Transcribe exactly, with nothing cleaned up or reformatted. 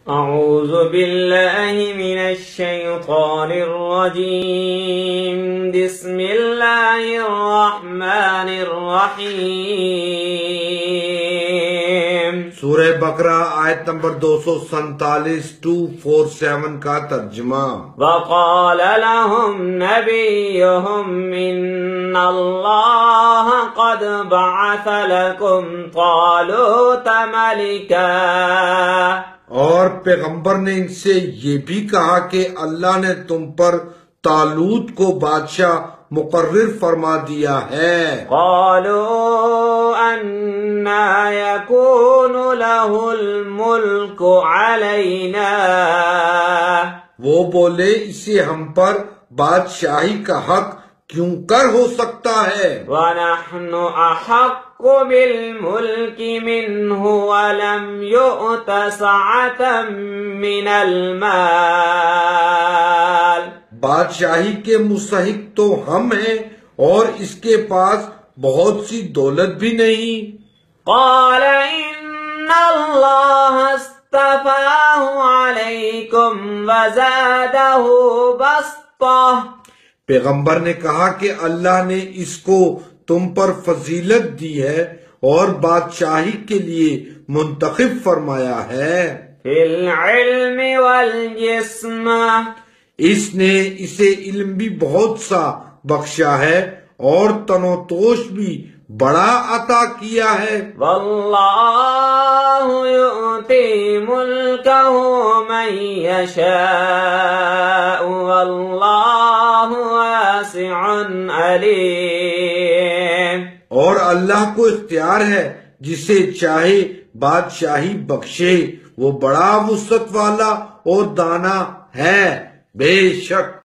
اعوذ باللہ من الشیطان الرجیم بسم اللہ الرحمن الرحیم۔ سورہ بقرہ آیت نمبر دو سو سینتالیس ٹو فور سیون کا ترجمہ۔ وقال لهم نبيهم إن الله قد بعث لكم طالوت ملكا۔ اور پیغمبر نے ان سے یہ بھی کہا کہ اللہ نے تم پر طالوت کو بادشاہ مقرر فرما دیا ہے۔ قالوا أنا يكون له الملك علينا۔ وہ بولے اسے ہم پر بادشاہی کا حق کیوں کر ہو سکتا ہے؟ وَنَحْنُ أَحَقُّ بِالْمُلْكِ مِنْهُ وَلَمْ يُؤْتَ سَعَةً مِّنَ الْمَالِ۔ بادشاہی کے مستحق تو ہم ہیں اور اس کے پاس بہت سی دولت بھی نہیں۔ قَالَ إِنَّ اللَّهَ اصْطَفَاهُ عَلَيْكُمْ وَزَادَهُ بَسْطَةً۔ پیغمبر نے کہا کہ اللہ نے اس کو تم پر فضیلت دی ہے اور بادشاہی کے لیے منتخب فرمایا ہے۔ فِي الْعِلْمِ وَالْجِسْمِ۔ اس نے اسے علم بھی بہت سا بخشا ہے اور تن و توش بھی بڑا عطا کیا ہے۔ وَاللَّهُ يُؤْتِي مُلْكَهُ مَن يَشَاءُ وَاللَّهُ وَاسِعٌ عَلِيمٌ۔ اور اللہ کو اختیار ہے جسے چاہے بادشاہی بخشے، وہ بڑا وسعت والا اور دانا ہے بے شک۔